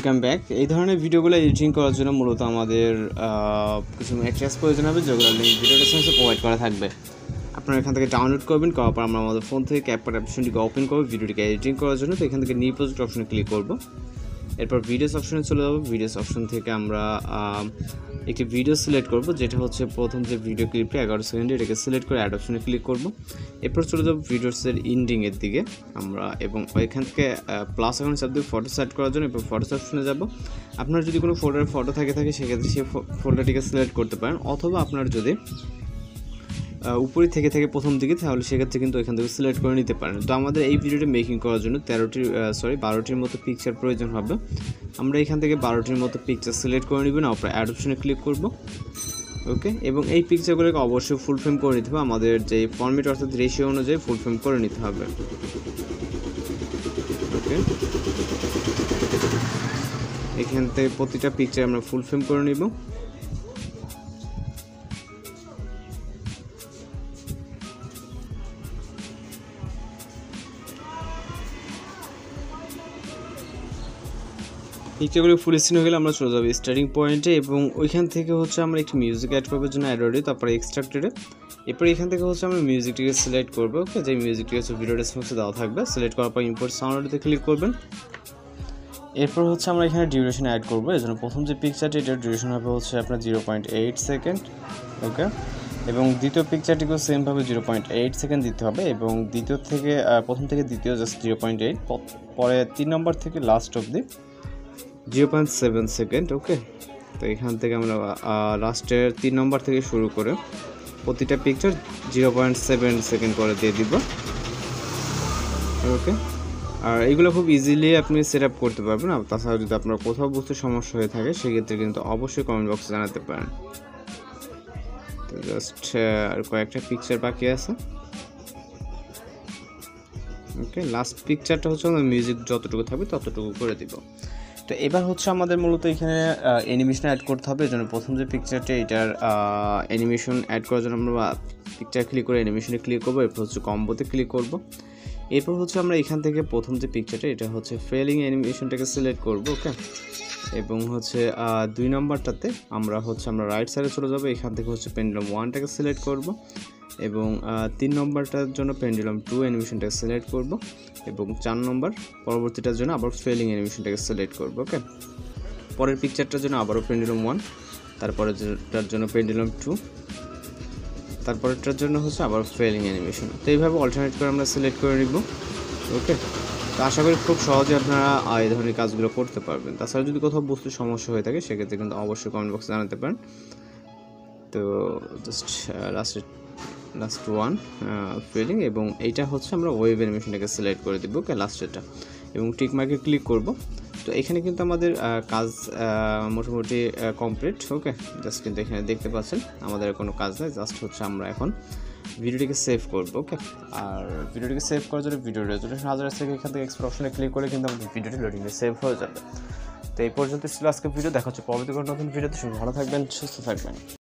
Welcome back. এই ধরনের ভিডিওগুলো এডিটিং করার জন্য মূলত আমাদের কিছু ম্যাটেরিয়ালস প্রয়োজন হবে, যেগুলো লিঙ্ক ভিডিও ডেসক্রিপশনে প্রোভাইড করা থাকবে। আপনারা এখান থেকে ডাউনলোড করবেন, করার পর আমরা আমাদের ফোন থেকে ক্যাপকাট অ্যাপ্লিকেশনটিকে ওপেন করব ভিডিওটিকে এডিটিং করার জন্য। তো এখান থেকে নিউ প্রজেক্ট অপশনে ক্লিক করব, এরপর ভিডিওস অপশনে চলে যাব। ভিডিওস অপশন থেকে আমরা একটি ভিডিও সিলেক্ট করব, যেটা হচ্ছে প্রথম যে ভিডিও ক্লিপটা 11 সেকেন্ডে, এটাকে সিলেক্ট করে অ্যাড অপশনে ক্লিক করব। এরপর চলে যাব ভিডিওসের এন্ডিংয়ের দিকে আমরা, এবং ওইখান থেকে প্লাস আইকন চাপ দিয়ে ফটো সেট করার জন্য এরপর ফটোস অপশনে যাব। আপনার যদি কোনো ফোল্ডারে ফটো থাকে সেক্ষেত্রে সেই ফোল্ডারটিকে সিলেক্ট করতে পারেন, অথবা আপনার যদি উপরে থেকে প্রথম দিকে, তাহলে সেক্ষেত্রে কিন্তু এখান থেকে সিলেক্ট করে নিতে পারেন। তো আমাদের এই ভিডিওটি মেকিং করার জন্য 12টির মতো পিকচার প্রয়োজন হবে। আমরা এখান থেকে 12টির মতো পিকচার সিলেক্ট করে নেব, তারপর অ্যাড অপশনে ক্লিক করব। ওকে, এবং এই পিকচারগুলোকে অবশ্যই ফুল ফ্রেম করে নিতে হবে। আমাদের যে ফরম্যাট অর্থাৎ রেশিও অনুযায়ী ফুল ফ্রেম করে নিতে হবে। ওকে, এখান থেকে প্রতিটা পিকচার আমরা ফুল ফ্রেম করে নিব। পিকচারগুলো ফুল স্ক্রিন হয়ে গেলে আমরা চলে যাবো স্টার্টিং পয়েন্টে, এবং ওইখান থেকে হচ্ছে আমরা একটি মিউজিক অ্যাড করবার জন্য অ্যাডোডে, তারপরে এক্সট্রাক্টেডে। এরপর এখান থেকে হচ্ছে আমরা মিউজিকটিকে সিলেক্ট করবো। ওকে, যে মিউজিকটি হচ্ছে ভিডিও ডেসক্রিপশনে দেওয়া থাকবে। সিলেক্ট করার পর ইম্পোর্ট সাউন্ডে ক্লিক করবেন। এরপর হচ্ছে আমরা এখানে ডিউরেশন অ্যাড করবো। এই জন্য প্রথম যে পিকচারটি, এটার ডিউরেশন হবে হচ্ছে আপনার 0.8 সেকেন্ড। ওকে, এবং দ্বিতীয় পিকচারটিকেও সেমভাবে 0.8 সেকেন্ড দিতে হবে, এবং দ্বিতীয় থেকে প্রথম থেকে দ্বিতীয় জাস্ট 0.8, পরে 3 নম্বর থেকে লাস্ট অবধি 0.7 সেকেন্ড। ওকে, তো এখান থেকে আমরা লাস্টের 3 নম্বর থেকে শুরু করে প্রতিটা পিকচার 0.7 সেকেন্ড করে দিয়ে দিব। ওকে, আর এইগুলো খুব ইজিলি আপনি সেট আপ করতে পারবেন। তাছাড়া যদি আপনার কোথাও বুঝতে সমস্যা হয়ে থাকে সেক্ষেত্রে কিন্তু অবশ্যই কমেন্ট বক্সে জানাতে পারেন। তো জাস্ট আর কয়েকটা পিকচার বাকি আছে। ওকে, লাস্ট পিকচারটা হচ্ছে আমাদের মিউজিক যতটুকু থাকবে ততটুকু করে দিব। তো এবার হচ্ছে আমাদের মূলত এখানে অ্যানিমেশন অ্যাড করতে হবে। এই জন্য প্রথম যে পিকচারটা, এটার অ্যানিমেশন অ্যাড করার জন্য আমরা পিকচার ক্লিক করে অ্যানিমেশনে ক্লিক করবো। এরপর হচ্ছে কম্বোতে ক্লিক করব। এরপর হচ্ছে আমরা এখান থেকে প্রথম যে পিকচারটা, এটা হচ্ছে ফেলিং অ্যানিমেশনটাকে সিলেক্ট করব। ওকে, এবং হচ্ছে 2 নম্বরটাতে আমরা রাইট সাইডে চলে যাব। এখান থেকে হচ্ছে পেন্ডুলাম 1টাকে সিলেক্ট করব, এবং 3 নম্বরটার জন্য পেন্ডুলাম 2 অ্যানিমেশনটাকে সিলেক্ট করব, এবং 4 নম্বর পরবর্তীটার জন্য আবার ফেলিং অ্যানিমেশনটাকে সিলেক্ট করব। ওকে, পরের পিকচারটার জন্য আবারও পেন্ডুলাম 1, তারপরেরটার জন্য পেন্ডুলাম 2, তারপরেরটার জন্য হচ্ছে আবার ফেলিং অ্যানিমেশন। তো এইভাবে অল্টারনেট করে আমরা সিলেক্ট করে নিব। ওকে, তো আশা করি খুব সহজে আপনারা এই ধরনের কাজগুলো করতে পারবেন। তাছাড়া যদি কোথাও বুঝতে সমস্যা হয়ে থাকে সেক্ষেত্রে কিন্তু অবশ্যই কমেন্ট বক্সে জানাতে পারেন। তো জাস্ট লাস্ট ওয়ান ফিলিং, এবং এইটা হচ্ছে আমরা ওয়েব অ্যানিমেশনটাকে সিলেক্ট করে দেবো। ওকে, লাস্টেরটা, এবং টিক মার্কে ক্লিক করব। তো এখানে কিন্তু আমাদের কাজ মোটামুটি কমপ্লিট। ওকে, জাস্ট কিন্তু এখানে দেখতে পাচ্ছেন আমাদের কোনো কাজ নেই, জাস্ট হচ্ছে আমরা এখন ভিডিওটিকে সেভ করব। ওকে, আর ভিডিওটিকে সেভ করার জন্য ভিডিও রেজুলেশন 1000 থেকে এখান থেকে এক্সপোর্ট অপশনে ক্লিক করে কিন্তু আমাদের ভিডিওটি লোডিংয়ে সেভ হয়ে যাবে। তো এই পর্যন্ত ছিল আজকে ভিডিও। দেখা হচ্ছে পরবর্তী কোনো নতুন ভিডিওতে। ভালো থাকবেন, সুস্থ থাকবেন।